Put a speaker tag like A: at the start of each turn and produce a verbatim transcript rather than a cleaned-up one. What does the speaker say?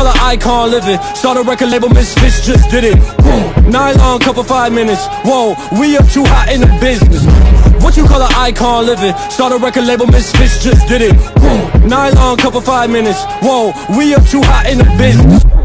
A: call an icon living? Start a record label, Misfits just did it. Whoa, nylon cup for five minutes. Whoa, we up too hot in the business. What you call an icon living? Start a record label, Misfits just did it. Whoa, nylon cup for five minutes. Whoa, we up too hot in the business.